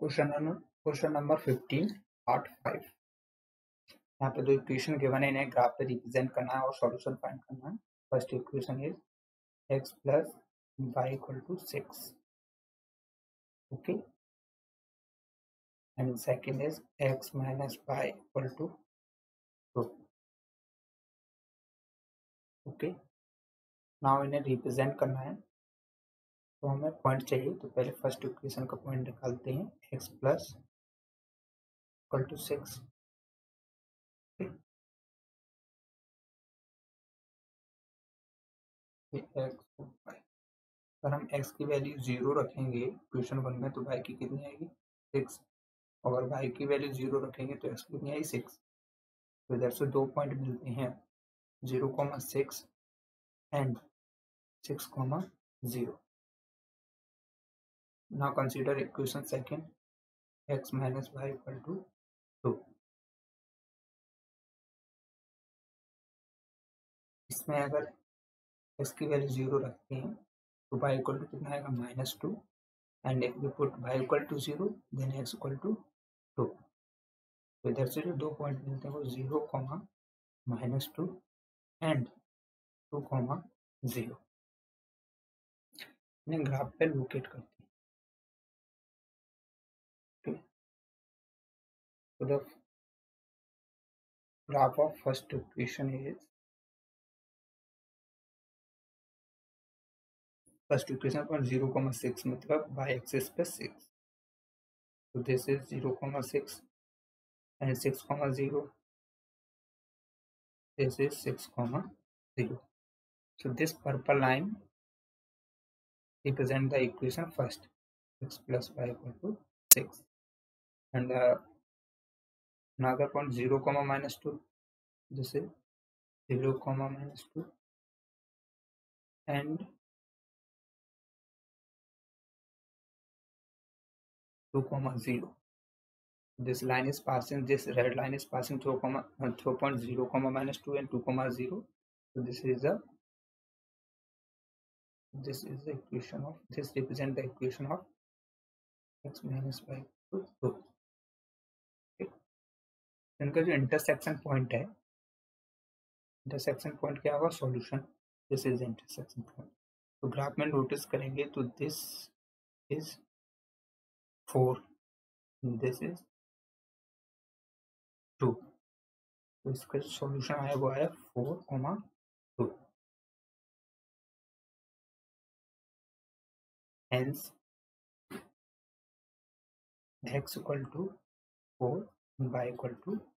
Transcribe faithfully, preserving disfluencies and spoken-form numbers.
Question question number fifteen part five. यहाँ पे दो इक्वेशन गिवन है, इन्हें ग्राफ पे रिप्रेजेंट करना है और सॉल्यूशन फाइंड करना है। First equation is x plus Y equal to six, okay, and second is x minus Y equal to two, okay. Now इन्हें रिप्रेजेंट करना है तो हमें पॉइंट चाहिए, तो पहले फर्स्ट इक्वेशन का पॉइंट निकालते हैं, x plus equal to six, X अगर हम x की वैल्यू जीरो रखेंगे इक्वेशन वन में तो y की कितनी आएगी सिक्स, और y की वैल्यू जीरो रखेंगे तो x की कितनी आई सिक्स। तो इधर से दो पॉइंट मिलते हैं, zero comma six and six comma zero. Now consider equation second, x minus Y equal to two. इसमें अगर x की वैल्यू जीरो रखते हैं तो y इक्वल टू कितना आएगा minus two, and if we put y equal to zero then x equal to two. तो इधर से जो दो पॉइंट मिलते हैं वो zero comma minus two and two comma zero. इन्हें ग्राफ पे लोकेट करते हैं। So the graph of first equation is first equation पर zero comma six मतलब y axis पे six. So this is zero comma six and six comma zero. This is six comma zero. So this purple line represent the equation first, x plus y equal to six, and uh, another point zero comma minus two. This is zero comma minus two and two comma zero. This line is passing, this red line is passing through comma uh, through point zero comma minus two and two comma zero. So this is the this is the equation of this represent the equation of x minus y equal to two. इनका जो intersection point है, intersection point क्या होगा solution, this is intersection point. तो graph में notice करेंगे तो this is four, this is two, तो इसका जो सॉल्यूशन आया वो आया four comma two. Hence x equal to four, y equal to